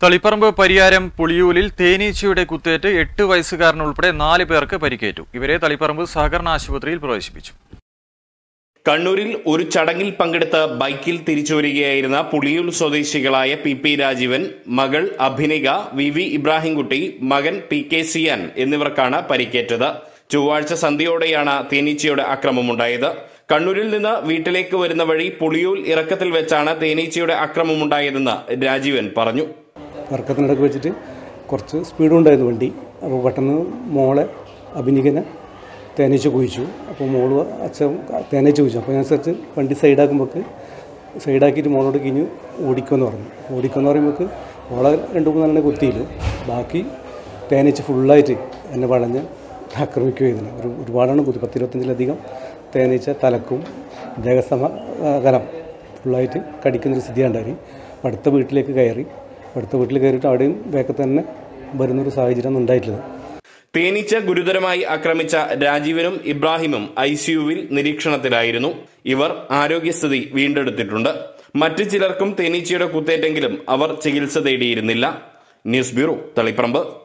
തളിപ്പറമ്പ് പരിയാരം പുളിയൂലിൽ തേനീച്ചയുടെ കുത്തേറ്റ് 8 വയസ്സുകാരനുൾപ്പെടെ 4 പേർക്ക് പരിക്കേറ്റു. ഇവരെ തളിപ്പറമ്പ് സഹകരണ ആശുപത്രിയിൽ പ്രവേശിപ്പിച്ചു. കണ്ണൂരിൽ ഒരു ചടങ്ങിൽ പങ്കെടുത്ത ബൈക്കിൽ തിരിച്ചുവരികയായിരുന്ന പുളിയൂൽ സ്വദേശികളായ പി രാജീവൻ, മകൾ അഭിനിക, വി ഇബ്രാഹിംകുട്ടി, മകൻ PK സിയാൻ എന്നിവർക്കാണ് പരിക്കേറ്റത്. ചൊവ്വാഴ്ച സന്ധ്യയോടെയാണ് തേനീച്ചയുടെ ആക്രമമുണ്ടായത്. കണ്ണൂരിൽ നിന്ന് വീട്ടിലേക്ക് വരുന്ന വഴി പുളിയൂൽ ഇറക്കത്തിൽ വെച്ചാണ് തേനീച്ചയുടെ ആക്രമമുണ്ടായതെന്ന് രാജീവൻ പറഞ്ഞു. ഇറക്കത്തിനിടയ്ക്ക് വെച്ചിട്ട് കുറച്ച് സ്പീഡുണ്ടായിരുന്നു വണ്ടി. അപ്പോൾ പെട്ടെന്ന് മോളെ അഭിനികനെ തേനീച്ച കുഴിച്ചു. അപ്പോൾ മോള് അച്ഛൻ തേനീച്ച കുഴിച്ചു. അപ്പോൾ അതിനനുസരിച്ച് വണ്ടി സൈഡാക്കിയിട്ട് മോളോട് കിഞ്ഞു ഓടിക്കുമെന്ന് പറഞ്ഞു. ഓടിക്കുമെന്ന് പറയുമ്പോൾ മോളെ 2-3 കുത്തിയില്ല. ബാക്കി തേനീച്ച ഫുള്ളായിട്ട് എന്നെ വളഞ്ഞ് ആക്രമിക്കുകയായിരുന്നു. ഒരുപാടാണ് കുത്തി. 10-25ലധികം തേനീച്ച തലക്കും ദേഹസമകലം ഫുള്ളായിട്ട് കടിക്കുന്നൊരു സ്ഥിതിയുണ്ടായി. അടുത്ത വീട്ടിലേക്ക് കയറിയിട്ട് അവിടെയും വേഗത്തിൽ തന്നെ വരുന്നൊരു സാഹചര്യം ഉണ്ടായിട്ടുള്ളത്. തേനീച്ച ഗുരുതരമായി ആക്രമിച്ച രാജീവനും ഇബ്രാഹിമും ICUവിൽ നിരീക്ഷണത്തിലായിരുന്നു. ഇവർ ആരോഗ്യസ്ഥിതി വീണ്ടെടുത്തിട്ടുണ്ട്. മറ്റു ചിലർക്കും തേനീച്ചയുടെ കുത്തേറ്റെങ്കിലും അവർ ചികിത്സ തേടിയിരുന്നില്ല. News bureau, Taliparamba.